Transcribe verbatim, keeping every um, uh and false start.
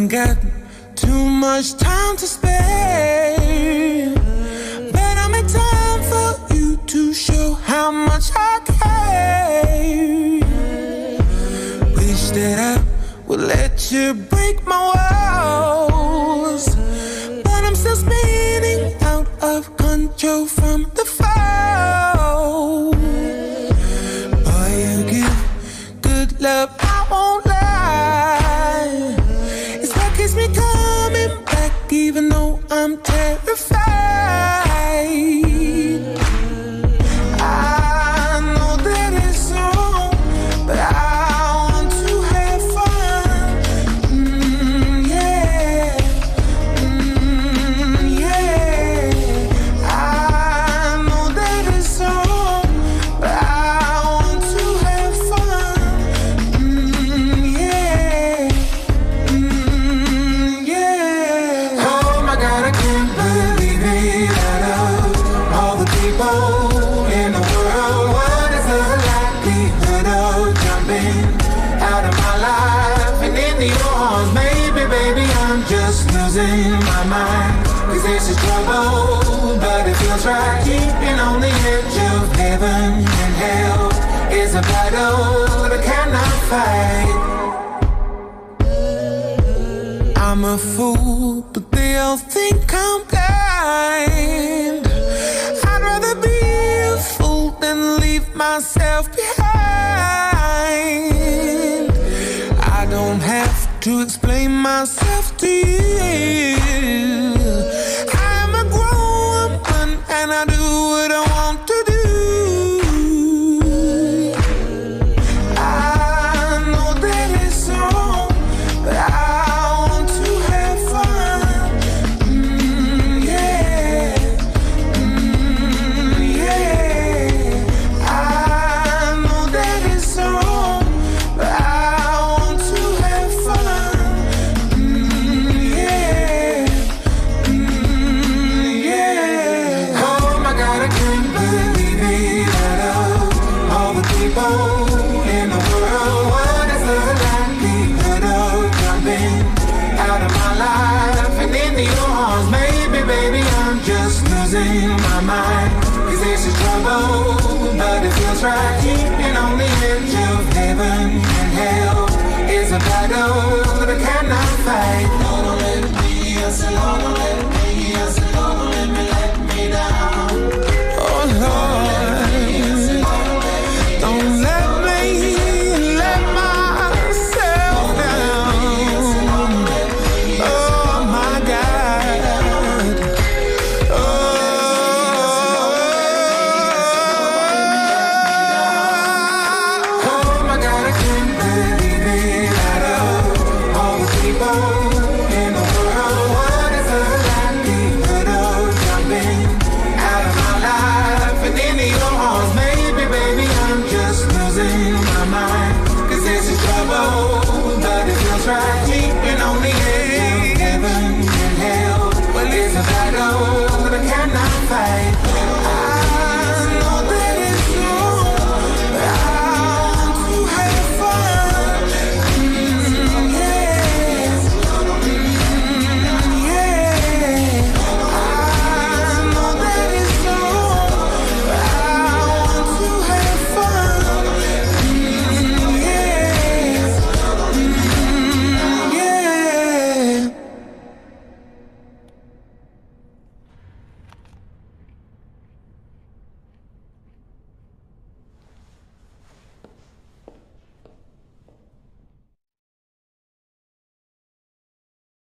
got too much time to spare, but I make time for you to show how much I care. Wish that I would let you break my walls, but I'm still spinning out of control from the fall. Boy, you give good love, I won't lie. It's what keeps me coming back, even though I'm terrified. I know that it's wrong, but I want to have fun. Mm, yeah, mm, yeah. I know that it's wrong, but I want to have fun. Mm, yeah, mm, yeah. Oh my God, I can't believe it. Out of all the people in the world, what is the likelihood of jumping out of my life and into your arms? Maybe, baby, I'm just losing my mind, 'cause this is trouble, but it feels right. Keeping on the edge of heaven and hell is a battle that I cannot fight. I'm a fool, but they all think I'm blind. I'd rather be a fool than leave myself behind. I don't have to explain myself to you. I'm a grown woman and I do what I want to do. I know that it's wrong, but I want to have fun. Mm, yeah, mm, yeah. I know that it's wrong, but I want to have fun. Mm, yeah, mm, yeah. Oh my God, I can't believe it. Out of all the people in the world, what is the likelihood of jumping out of my life and into your arms? Maybe, baby, I'm just losing my mind, 'cause this is trouble, but it feels right.